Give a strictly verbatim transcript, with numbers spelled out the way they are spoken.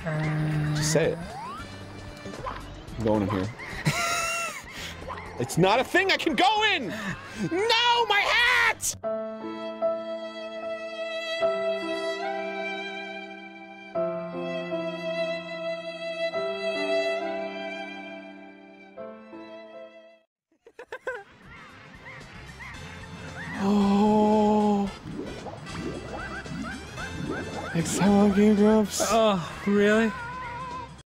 Just say it. I'm going in here. It's not a thing I can go in! No, my hat! Oh. Next time on Game Grumps. Oh, really?